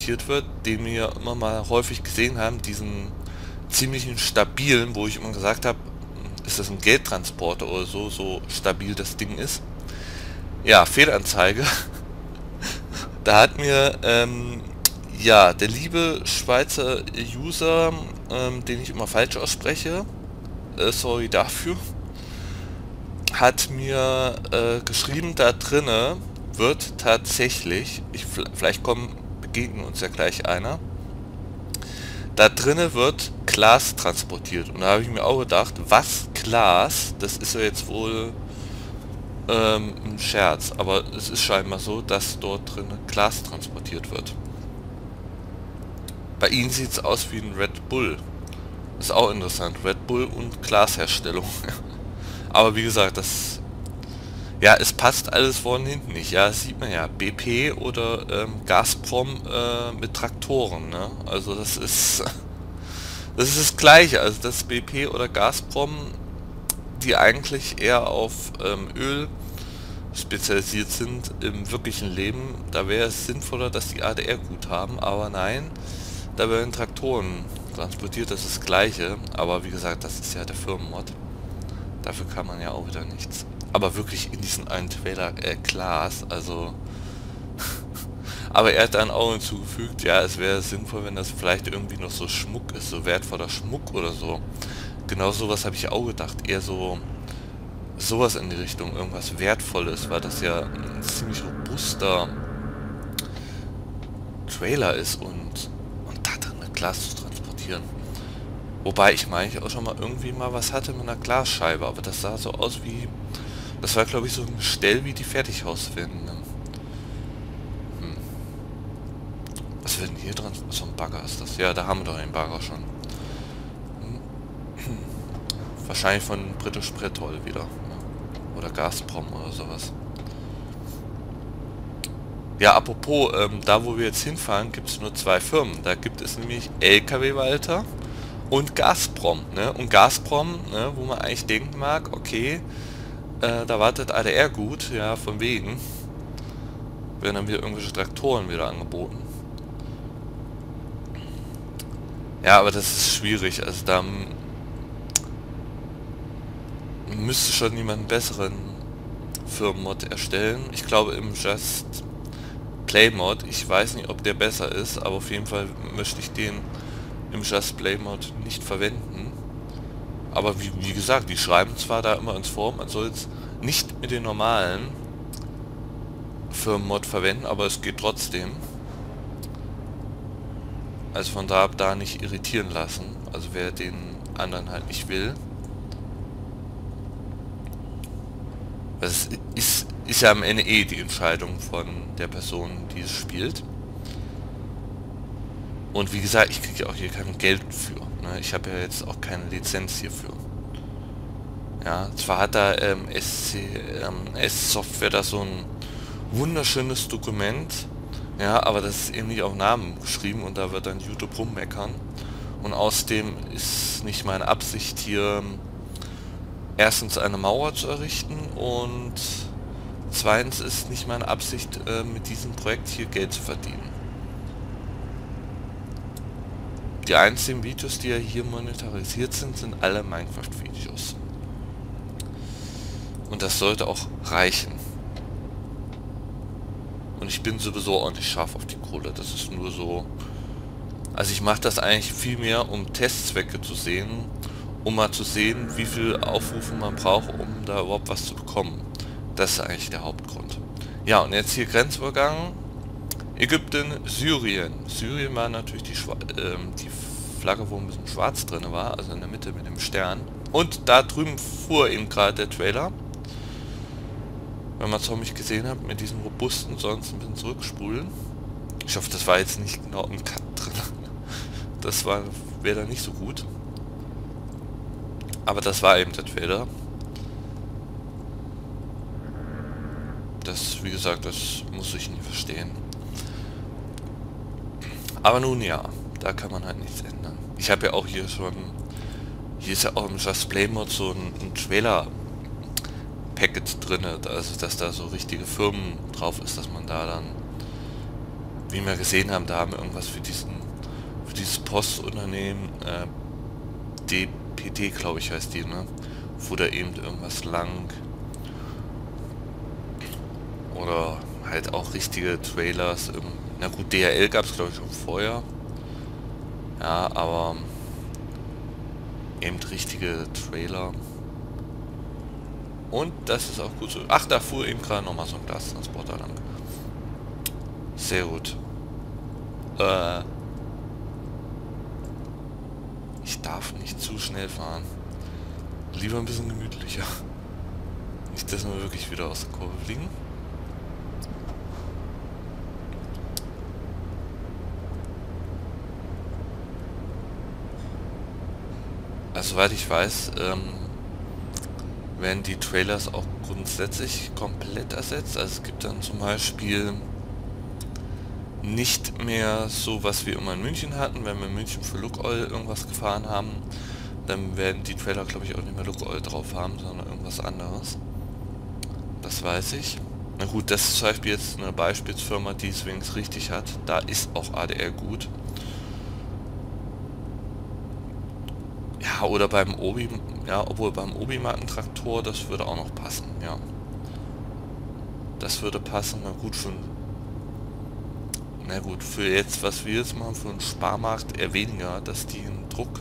wird, den wir immer mal häufig gesehen haben, diesen ziemlichen stabilen, wo ich immer gesagt habe, ist das ein Geldtransporter oder so, so stabil das Ding ist. Ja, Fehlanzeige. Da hat mir ja der liebe Schweizer User, den ich immer falsch ausspreche, sorry dafür, hat mir geschrieben, da drinne wird tatsächlich, vielleicht begegnen uns ja gleich einer, da drinne wird Glas transportiert. Und da habe ich mir auch gedacht, was Glas? Das ist ja jetzt wohl ein Scherz, aber es ist scheinbar so, dass dort drin Glas transportiert wird. Bei ihnen sieht es aus wie ein Red Bull. Ist auch interessant, Red Bull und Glasherstellung. Aber wie gesagt, das, ja, es passt alles vorne und hinten nicht. Ja, das sieht man ja, BP oder Gazprom mit Traktoren, ne? Also das ist das ist das Gleiche. Also das BP oder Gazprom, die eigentlich eher auf Öl spezialisiert sind im wirklichen Leben, da wäre es sinnvoller, dass die ADR gut haben, aber nein, da werden Traktoren transportiert, das ist das Gleiche, aber wie gesagt, das ist ja der Firmenmod, dafür kann man ja auch wieder nichts. Aber wirklich in diesen einen Trailer Glas, also aber er hat dann auch hinzugefügt, ja, es wäre sinnvoll, wenn das vielleicht irgendwie noch so Schmuck ist, so wertvoller Schmuck oder so. Genau sowas habe ich auch gedacht, eher so sowas in die Richtung, irgendwas Wertvolles, weil das ja ein ziemlich robuster Trailer ist und da drin ein Glas zu transportieren. Wobei ich meine, ich auch schon mal irgendwie mal was hatte mit einer Glasscheibe, aber das sah so aus wie, das war glaube ich so ein Gestell wie die Fertighauswände. Was wird denn hier dran? So ein Bagger ist das. Ja, da haben wir doch den Bagger schon. Wahrscheinlich von British Petrol wieder. Oder Gazprom oder sowas. Ja, apropos, da wo wir jetzt hinfahren, gibt es nur zwei Firmen. Da gibt es nämlich LKW Walter und Gazprom. Ne? Und Gazprom, ne, wo man eigentlich denken mag, okay, da wartet ADR gut, ja, von wegen. Werden dann wieder irgendwelche Traktoren wieder angeboten. Ja, aber das ist schwierig. Also da müsste schon jemand einen besseren Firmenmod erstellen. Ich glaube im Just Play Mod, ich weiß nicht, ob der besser ist, aber auf jeden Fall möchte ich den im Just Play Mod nicht verwenden. Aber wie gesagt, die schreiben zwar da immer ins Forum, man soll es nicht mit den normalen Firmenmod verwenden, aber es geht trotzdem. Also von da nicht irritieren lassen. Also wer den anderen halt nicht will. Das ist ja am Ende eh die Entscheidung von der Person, die es spielt. Und wie gesagt, ich kriege ja auch hier kein Geld für. Ne? Ich habe ja jetzt auch keine Lizenz hierfür. Ja, zwar hat da S-Software da so ein wunderschönes Dokument, ja, aber das ist eben nicht auf Namen geschrieben und da wird dann YouTube rummeckern. Und außerdem ist nicht meine Absicht hier erstens eine Mauer zu errichten und zweitens ist nicht meine Absicht mit diesem Projekt hier Geld zu verdienen. Die einzigen Videos, die ja hier monetarisiert sind, sind alle Minecraft-Videos. Und das sollte auch reichen. Und ich bin sowieso auch nicht scharf auf die Kohle. Das ist nur so... Also ich mache das eigentlich viel mehr, um Testzwecke zu sehen, um mal zu sehen, wie viel Aufrufe man braucht, um da überhaupt was zu bekommen. Das ist eigentlich der Hauptgrund. Ja, und jetzt hier Grenzübergang. Ägypten, Syrien. Syrien war natürlich die Flagge, wo ein bisschen schwarz drin war, also in der Mitte mit dem Stern. Und da drüben fuhr eben gerade der Trailer. Wenn man es noch nicht gesehen hat, mit diesem robusten, sonst ein bisschen zurückspulen. Ich hoffe, das war jetzt nicht genau im Cut drin. Das wäre dann nicht so gut. Aber das war eben der Trailer. Das, wie gesagt, das muss ich nie verstehen. Aber nun ja, da kann man halt nichts ändern. Ich habe ja auch hier schon... Hier ist ja auch im Just Play Mod so ein Trailer-Packet drin, also dass da so richtige Firmen drauf ist, dass man da dann wie wir gesehen haben, da haben wir irgendwas für dieses Postunternehmen, DPT, glaube ich, heißt die, ne? Fuhr da eben irgendwas lang. Oder halt auch richtige Trailers. Na gut, DHL gab es, glaube ich, schon vorher. Ja, aber eben richtige Trailer. Und das ist auch gut so. Ach, da fuhr eben gerade nochmal so ein Glastransporter lang. Sehr gut. Ich darf nicht zu schnell fahren. Lieber ein bisschen gemütlicher. Nicht, dass wir wirklich wieder aus der Kurve fliegen. Also, soweit ich weiß, werden die Trailers auch grundsätzlich komplett ersetzt. Also es gibt dann zum Beispiel nicht mehr so, was wir immer in München hatten, wenn wir in München für Lukoil irgendwas gefahren haben, dann werden die Trailer, glaube ich, auch nicht mehr Lukoil drauf haben, sondern irgendwas anderes. Das weiß ich. Na gut, das ist zum Beispiel jetzt eine Beispielsfirma, die es wenigstens richtig hat. Da ist auch ADR gut. Ja, oder beim Obi, ja, obwohl beim Obi-Markentraktor, das würde auch noch passen, ja. Das würde passen, na gut, für jetzt, was wir jetzt machen, für einen Sparmarkt eher weniger, dass die einen Druck,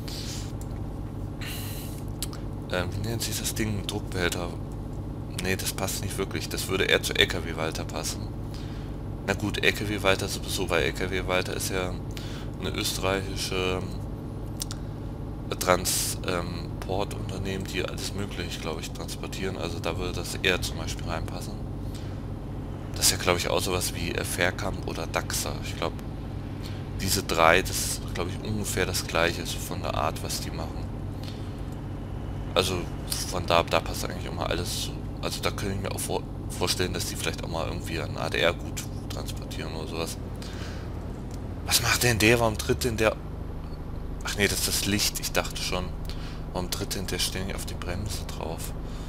wie nennt sich das Ding, Druckbehälter, nee, das passt nicht wirklich, das würde eher zu LKW-Walter passen. Na gut, LKW-Walter sowieso, weil LKW-Walter ist ja eine österreichische Transportunternehmen, die alles mögliche, glaube ich, transportieren, also da würde das eher zum Beispiel reinpassen. Das ist ja, glaube ich, auch sowas wie Faircamp oder Daxa. Ich glaube, diese drei, das ist, glaube ich, ungefähr das gleiche, so von der Art, was die machen. Also von da passt eigentlich immer alles zu. Also da könnte ich mir auch vorstellen, dass die vielleicht auch mal irgendwie ein ADR gut transportieren oder sowas. Was macht denn der? Warum tritt denn der... Ach nee, das ist das Licht. Ich dachte schon, warum tritt denn der ständig auf die Bremse drauf?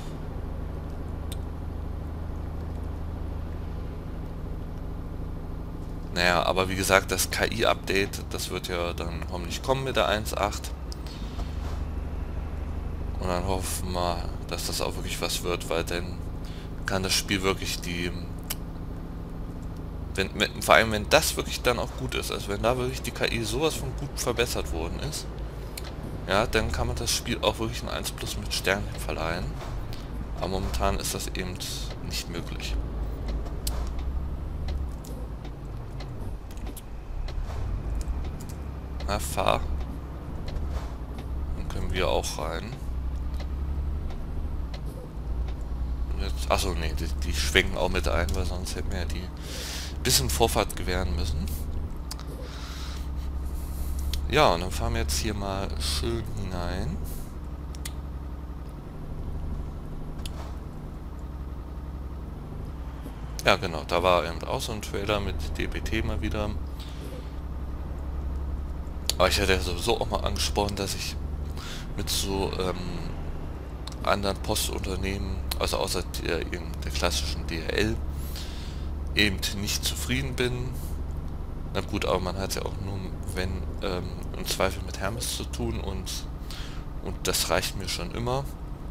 Naja, aber wie gesagt, das KI-Update, das wird ja dann hoffentlich kommen mit der 1.8. Und dann hoffen wir, dass das auch wirklich was wird, weil dann kann das Spiel wirklich vor allem wenn das wirklich dann auch gut ist, also wenn da wirklich die KI sowas von gut verbessert worden ist, ja, dann kann man das Spiel auch wirklich ein 1+ mit Sternchen verleihen. Aber momentan ist das eben nicht möglich. Na, fahr. Dann können wir auch rein. Achso, nee, die schwenken auch mit ein, weil sonst hätten wir ja die bisschen Vorfahrt gewähren müssen. Ja, und dann fahren wir jetzt hier mal schön hinein. Ja, genau, da war eben auch so ein Trailer mit DPT mal wieder. Aber ich hatte ja sowieso auch mal angesprochen, dass ich mit so anderen Postunternehmen, also außer der klassischen DHL, eben nicht zufrieden bin. Na gut, aber man hat es ja auch nur, wenn im Zweifel mit Hermes zu tun und das reicht mir schon immer.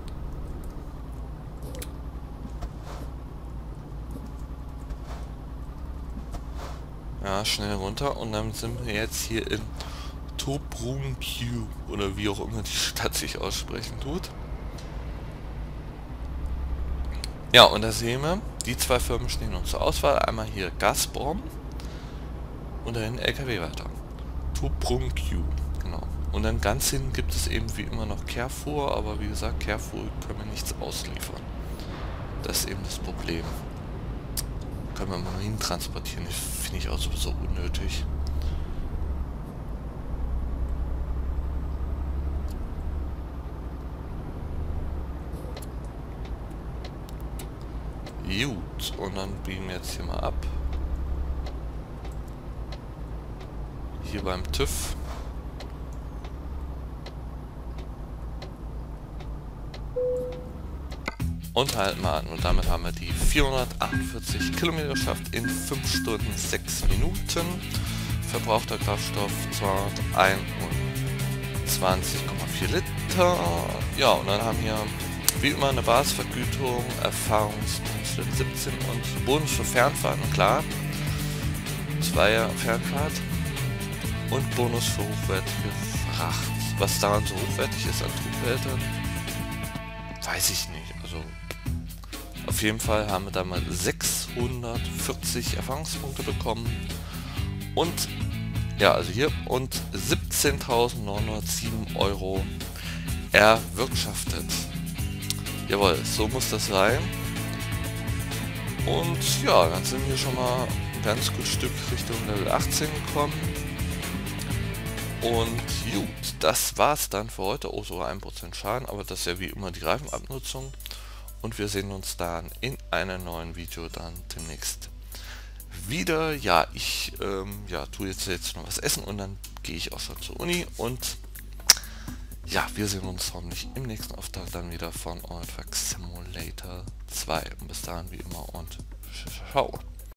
Ja, schnell runter und dann sind wir jetzt hier in Tobruk oder wie auch immer die Stadt sich aussprechen tut. Ja, und da sehen wir, die zwei Firmen stehen uns zur Auswahl. Einmal hier Gazprom und dahin LKW weiter. Tobruk, genau. Und dann ganz hinten gibt es eben wie immer noch Carrefour, aber wie gesagt, Carrefour können wir nichts ausliefern. Das ist eben das Problem. Können wir mal hin transportieren, finde ich auch sowieso unnötig. Gut, und dann biegen wir jetzt hier mal ab. Hier beim TÜV. und halten wir an. Und damit haben wir die 448 Kilometer geschafft in 5 Stunden 6 Minuten. Verbrauchter Kraftstoff 221,4 Liter. Ja, und dann haben wir wie immer eine Basisvergütung, Erfahrungspunkte 17 und Bonus für Fernfahrten, klar. 2er Fernfahrt und Bonus für hochwertige Fracht. Was daran so hochwertig ist an Triebwerten, weiß ich nicht. Also auf jeden Fall haben wir da mal 640 Erfahrungspunkte bekommen und ja, also hier und 17.907 Euro erwirtschaftet. Jawohl, so muss das sein. Und ja, dann sind wir schon mal ein ganz gutes Stück Richtung Level 18 gekommen. Und gut, das war's dann für heute. Oh, sogar 1% Schaden, aber das ist ja wie immer die Reifenabnutzung. Und wir sehen uns dann in einem neuen Video dann demnächst wieder. Ja, ich tue jetzt noch was essen und dann gehe ich auch schon zur Uni. Und ja, wir sehen uns hoffentlich im nächsten Auftrag dann wieder von Euren Truck Simulator 2. Und bis dahin wie immer und ciao.